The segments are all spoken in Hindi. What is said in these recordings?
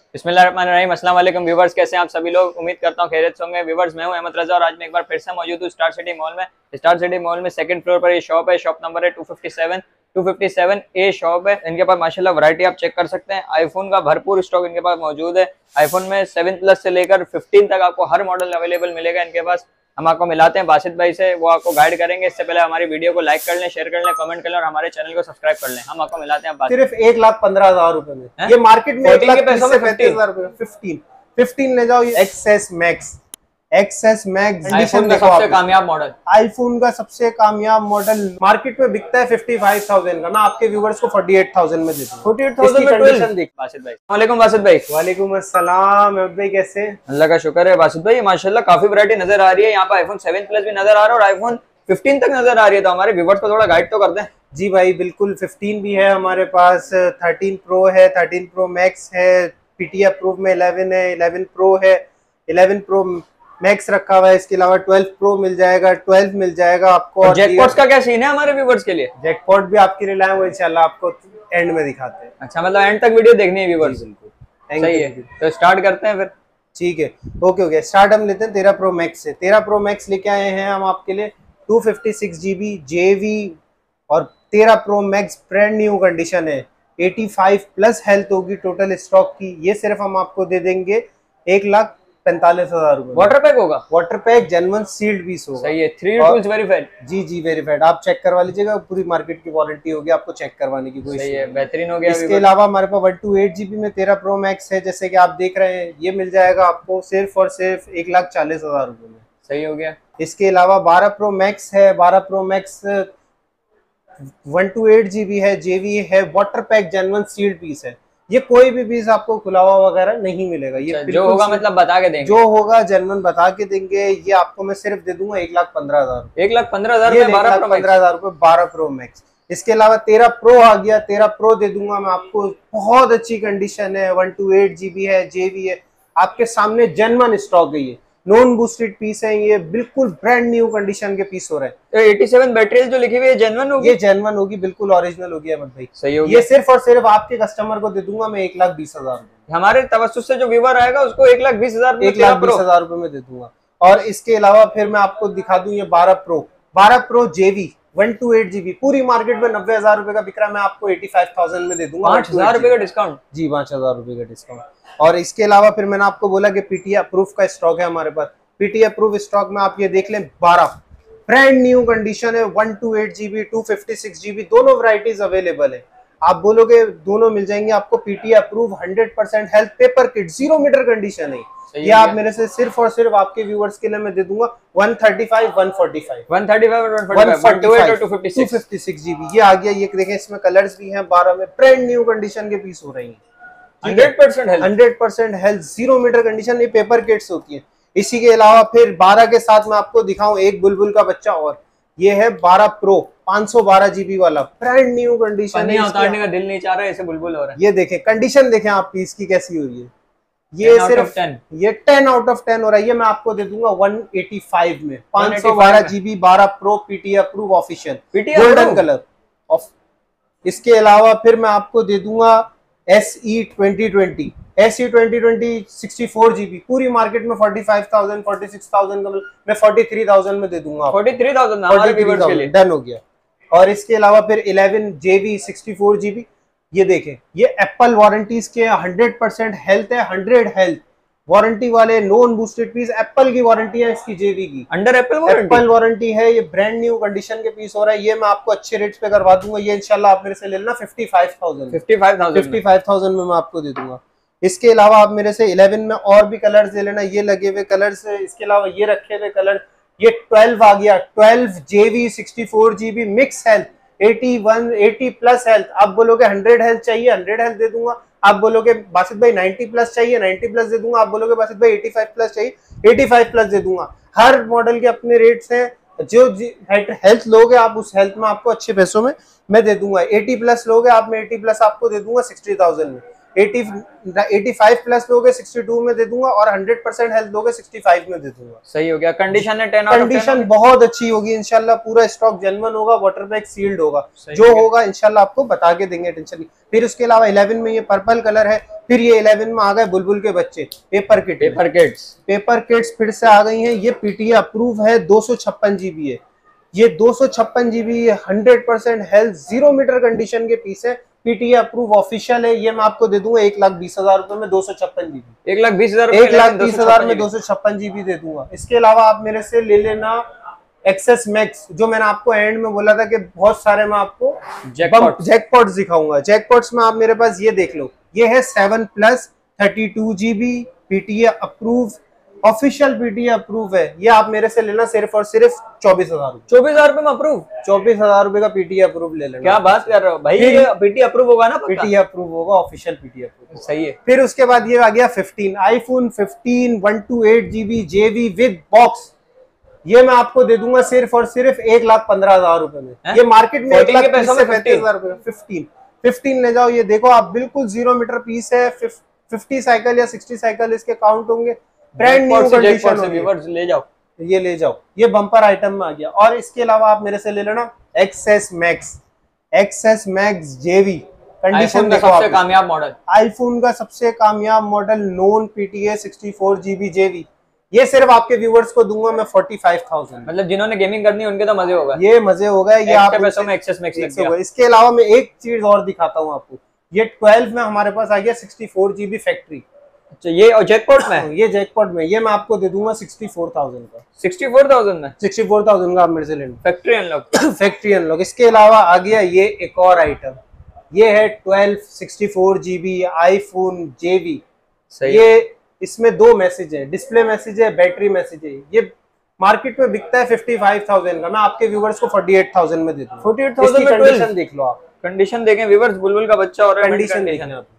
बिस्मिल्लाहिर्रहमानिर्रहीम। अस्सलाम वालेकुम व्यूवर्स, कैसे हैं आप सभी लोग। उम्मीद करता हूँ खैरियत से होंगे। व्यूवर्स, मैं हूं अहमद रजा और आज मैं एक बार फिर से मौजूद हूँ स्टार सिटी मॉल में। स्टार सिटी मॉल में सेकंड फ्लोर पर ये शॉप है। शॉप नंबर है 257 ए शॉप है। इनके पास माशाल्लाह वैरायटी आप चेक कर सकते हैं। आईफोन का भरपूर स्टॉक इनके पास मौजूद है। आईफोन में 7 प्लस से लेकर 15 तक आपको हर मॉडल अवेलेबल मिलेगा इनके पास। हम आपको मिलाते हैं बासित भाई से, वो आपको गाइड करेंगे। इससे पहले हमारी वीडियो को लाइक कर लें, शेयर कर लें, कमेंट कर लें और हमारे चैनल को सब्सक्राइब कर लें। हम आपको मिलाते हैं सिर्फ 1,15,000 रुपए में। ये मार्केट में 1,35,000 रुपए 15 ले जाओ। ये एक्सेस मैक्स आईफोन का सबसे कामयाब मॉडल। आईफोन का सबसे कामयाब मॉडल मार्केट में बिकता है 55,000 का। मैं आपके व्यूवर्स को 48,000 में देता हूँ। 48,000 में कंडीशन देख। बासित भाई, वालेकुम बासित भाई। वालेकुम अस्सलाम भाई, कैसे? अल्लाह का शुक्र है बासित भाई। माशाल्लाह काफी वैरायटी नजर आ रही है यहाँ पर। आईफोन 7 प्लस भी नजर आ रहा है और आईफोन 15 तक नजर आ रही है। तो हमारे व्यूवर्स को थोड़ा गाइड तो कर दें। जी भाई बिल्कुल, 15 भी है हमारे पास, 13 प्रो है, 13 प्रो मैक्स है, पीटी अप्रूव में 11 है, 11 प्रो है, 11 प्रो मैक्स रखा हुआ है। इसके अलावा 12 प्रो मिल जाएगा, 12 मिल जाएगा आपको। और जैकपॉट्स का क्या सीन है हमारे व्यूवर्स के लिए? जैकपॉट भी आपके लिए लाए हुए, इंशाल्लाह आपको एंड में दिखाते हैं। अच्छा, मतलब एंड तक वीडियो देखनी है व्यूवर्स। बिल्कुल सही है, तो स्टार्ट करते हैं फिर। ठीक है, ओके स्टार्ट हम लेते हैं 13 प्रो मैक्स से। 13 प्रो मैक्स लेके आए हैं हम आपके लिए 256 GB JV और 13 pro max brand new condition है। 85 प्लस हेल्थ होगी टोटल स्टॉक की। ये सिर्फ हम आपको दे देंगे 1,45,000 रुपए। वाटर पैक होगा? Water pack genuine sealed piece होगा। सही है। 3D tools verified. जी वेरीफाइड। आप चेक करवा लीजिएगा, पूरी मार्केट की वारंटी होगी, आपको चेक करवाने की कोई। सही है, बेहतरीन हो गया। इसके अलावा हमारे पास 128 GB में 13 प्रो मैक्स है, जैसे कि आप देख रहे हैं। ये मिल जाएगा आपको सिर्फ और सिर्फ 1,40,000 रुपए में। सही हो गया। इसके अलावा 12 प्रो मैक्स है। 12 प्रो मैक्स 128 GB है, JV है, water pack genuine sealed piece है। ये कोई भी पीस आपको खुला हुआ वगैरह नहीं मिलेगा। ये जो होगा मतलब बता के देंगे, जो होगा जेन्युइन बता के देंगे। ये आपको मैं सिर्फ दे दूंगा 1,15,000। 1,15,000 में 12,15,000 रुपए 12 प्रो मैक्स। इसके अलावा 13 प्रो आ गया। 13 प्रो दे दूंगा मैं आपको, बहुत अच्छी कंडीशन है, 128 GB है, JV है, आपके सामने जेन्युइन स्टॉक है। ये नॉन बूस्टेड पीस है, ये बिल्कुल ब्रांड न्यू कंडीशन के पीस हो रहे हैं। 87 बैटरी जो लिखी हुई है जेन्युइन होगी? ये जेन्युइन होगी, बिल्कुल ओरिजिनल होगी अहमद भाई। सही होगी। ये सिर्फ और सिर्फ आपके कस्टमर को दे दूंगा मैं 1,20,000। हमारे तवज्जुह से जो व्यूअर आएगा उसको 1,20,000 1,20,000 रुपए में दे दूंगा। और इसके अलावा फिर मैं आपको दिखा दूं ये 12 प्रो JV 128 GB पूरी मार्केट में 90,000 रुपए का बिक रहा है। मैं आपको 85,000 में दे दूंगा। 5,000 रुपए का डिस्काउंट? जी 5,000 रुपए का डिस्काउंट। और इसके अलावा फिर मैंने आपको बोला कि पीटी अप्रूव का स्टॉक है हमारे पास। पीटी अप्रूव स्टॉक में आप ये देख लें, 12 ब्रांड न्यू कंडीशन है। 128 GB 256 GB दोनों वैरायटीज अवेलेबल है। आप बोलोगे दोनों मिल जाएंगे आपको। PT approve 100% health paper kit 0 meter condition है। ये आप मेरे से सिर्फ और सिर्फ आपके व्यूवर्स के लिए मैं दे दूंगा 135 145 256 GB। ये आ गया। ये देखें, इसमें कलर्स भी हैं 12 में, ब्रांड न्यू कंडीशन के पीस हो रही हैं। 100% हेल्थ 0 मीटर कंडीशन। ये पेपर किट्स होती है। इसी के अलावा फिर 12 के साथ मैं आपको दिखाऊं एक बुलबुल का बच्चा और। ये है 12 प्रो 512 GB वाला, ब्रांड न्यू कंडीशन है। उतारने का दिल नहीं चाह रहा है, ऐसे बुलबुल हो रहा है। ये देखें कंडीशन, देखें आप पीस की कैसी हो रही है। ये सिर्फ 10 आउट ऑफ 10 हो रहा है। ये मैं आपको दे दूंगा 185 में 512 GB 12 pro PT approve official golden colour off. इसके अलावा फिर मैं आपको दे दूंगा SE 2020 64 GB पूरी मार्केट में 45,000 46,000 का मैं 43,000 में दे दूंगा। 43,000 डन हो गया। और इसके अलावा फिर 11 JV 64 GB। ये देखें, ये एप्पल वारंटीज के 100% हेल्थ है, 100 हेल्थ वारंटी वाले नॉन बूस्टेड पीस। एप्पल की वारंटी है इसकी, JV की अंडर एप्पल वारंटी है। ये ब्रांड न्यू कंडीशन के पीस हो रहा है। ये मैं आपको अच्छे रेट्स पे करवा दूंगा। ये इंशाल्लाह आप मेरे से ले लेना 55,000 में मैं आपको दे दूंगा। इसके अलावा आप मेरे से 11 में और भी कलर्स ले लेना। ये लगे हुए कलर्स, इसके अलावा ये रखे हुए कलर। ये 12 आ गया, 12 JV 64 GB mix health 80 plus health. आप बोलोगे 100 हेल्थ चाहिए, 100 हेल्थ दे दूंगा। आप बोलोगे बासित भाई 90 प्लस चाहिए, 90 प्लस दे दूंगा। आप बोलोगे बासित भाई 85 प्लस चाहिए, 85 प्लस दे दूंगा। हर मॉडल के अपने रेट्स हैं। जो हेल्थ लोगे आप, उस हेल्थ में आपको अच्छे पैसों में मैं दे दूंगा। 80 प्लस लोगे आप, मैं 80 प्लस आपको दे दूंगा 60,000 में। 85 प्लस लोगे 62 में दे दूंगा और 100% हेल्थ लोगे 65 में दे दूंगा। सही हो गया। कंडीशन है 10 कंडीशन बहुत अच्छी होगी इंशाल्लाह। पूरा स्टॉक जेन्युइन होगा, वाटर पैक सील्ड होगा। जो होगा इंशाल्लाह आपको बता के देंगे, टेंशन नहीं। फिर उसके अलावा 11 में ये पर्पल कलर है, फिर ये 11 में आ गए बुलबुल के बच्चे पेपर किट। पेपर किट्स फिर से आ गई हैं। ये पीटीए अप्रूव है, 256 जीबी है। ये 256 जीबी 100% हेल्थ 0 मीटर कंडीशन के पीस है। पीटीए अप्रूव ऑफिशियल है। ये मैं आपको दे दूंगा 1,20,000 रुपए में 256 जीबी। 1,20,000 1,20,000 में 256 जीबी दे दूंगा। इसके अलावा आप मेरे से ले लेना एक्सेस मैक्स, जो मैंने आपको एंड में बोला था कि बहुत सारे मैं आपको जैकपॉट्स दिखाऊंगा। जैकपॉट्स में आप मेरे पास ये देख लो, ये है 7 plus 32 GB PTA approve, official PTA approve है। ये आप मेरे से लेना सिर्फ और सिर्फ 24,000 रुपए। 24,000 रुपए में अप्रूव? 24,000 रुपए का पीटीए अप्रूव ले लेना। क्या बात कर रहे हो भाई, पीटीए अप्रूव होगा ना? पीटीए अप्रूव होगा, ऑफिशियल पीटीए अप्रूव। सही है। फिर उसके बाद ये आ गया 15 iPhone 15 128 GB JV with box. ये मैं आपको दे दूंगा सिर्फ और सिर्फ 1,15,000 रुपए में। ये मार्केट में 1,35,000 रुपए। 15 ले जाओ। ये देखो आप, बिल्कुल 0 मीटर पीस है। 50 साइकिल या 60 साइकिल इसके काउंट होंगे। ब्रांड न्यू कंडीशन है। ले जाओ, ये ले जाओ। ये बम्पर आइटम में आ गया। और इसके अलावा आप मेरे से ले लेना एक्सेस मैक्स जेवी कंडीशन। सबसे कामयाब मॉडल, आईफोन का सबसे कामयाब मॉडल, नॉन पीटीए 64 जीबी जेवी। ये सिर्फ आपके व्यूवर्स को दूंगा मैं 45,000। मतलब जिन्होंने गेमिंग करनी है उनके तो मजे होगा। ये मजे होगा। ये आप पैसों में एक्सेस मैक्स लग गया। इसके अलावा मैं एक चीज और दिखाता हूँ आपको। ये 12 में हमारे पास आ गया 64 जीबी फैक्ट्री। अच्छा, ये और जैकपॉट में? ये जैकपॉट में। ये मैं आपको दे दूंगा 64,000 का। 64,000 में? 64,000 का आप मेरे से लेना, फैक्ट्री अनलॉक। Factory unlock. इसके अलावा आ गया ये एक और आइटम। ये है 12 64 जीबी आईफोन जेवी। ये इसमें 2 मैसेज है, डिस्प्ले मैसेज है, बैटरी मैसेज है। ये मार्केट में बिकता है 55,000 का। मैं आपके व्यूवर्स को 48,000 में दे दूंगा। 48,000 में कंडीशन देख लो आप। कंडीशन देखें व्यूवर्स, बुलबुल का बच्चा और कंडीशन देखें आप।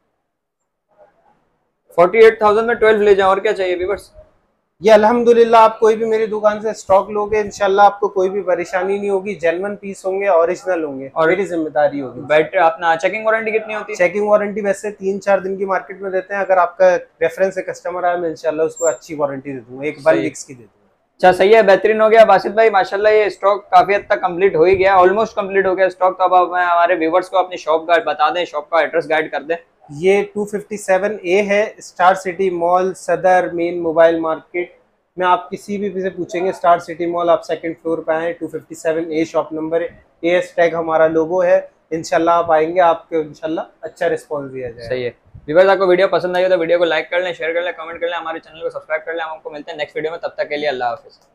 48,000 में 12 ले जाओ, और क्या चाहिए व्यूवर्स? ये अल्हम्दुलिल्लाह आप कोई भी मेरी दुकान से स्टॉक लोगे, इंशाल्लाह आपको कोई भी परेशानी नहीं होगी। जेन्युइन पीस होंगे, ओरिजिनल होंगे, और मेरी जिम्मेदारी होगी। बैटरी अपना चेकिंग वारंटी कितनी होती है? चेकिंग वारंटी वैसे 3-4 दिन की मार्केट में देते हैं। अगर आपका रेफरेंस से कस्टमर आया, मैं इंशाल्लाह उसको अच्छी वारंटी दे दूंगा, एक बार लिक्स की दे दूंगा। अच्छा, सही है, बेहतरीन हो गया बासित भाई, माशाल्लाह। ये स्टॉक काफी हद तक कंप्लीट हो ही गया, ऑलमोस्ट कंप्लीट हो गया स्टॉक। तो अब हमारे व्यूवर्स को अपनी शॉप गाइड बता दें, शॉप का एड्रेस गाइड कर दें। ये 257A है, star city mall, Saddar main mobile market में। आप किसी भी से पूछेंगे स्टार सिटी मॉल, आप 2nd फ्लोर पे आए। 257A शॉप नंबर है। AS टैग हमारा लोगो है। इंशाल्लाह आप आएंगे, आपको इंशाल्लाह अच्छा रिस्पॉन्स दिया जाए। सही है व्यूअर्स, आपको वीडियो पसंद आई हो तो वीडियो को लाइक कर लें, शेयर कर लें, कमेंट कर लें, हमारे चैनल को सब्सक्राइब कर लें। हम आपको मिलते हैं नेक्स्ट वीडियो में, तब तक के लिए अल्लाह हाफिज़।